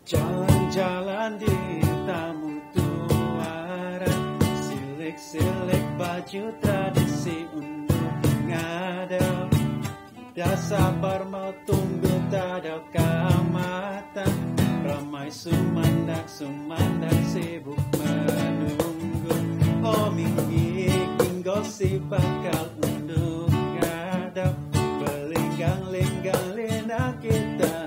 Jalan-jalan di tamu tuara, silik-silik baju tradisi untuk ngadal. Tidak sabar mau tunggu tadau kamata, ramai sumandak sibuk menunggu. Oh minggi gosip bakal untuk ngadau, belinggang-linggang lina kita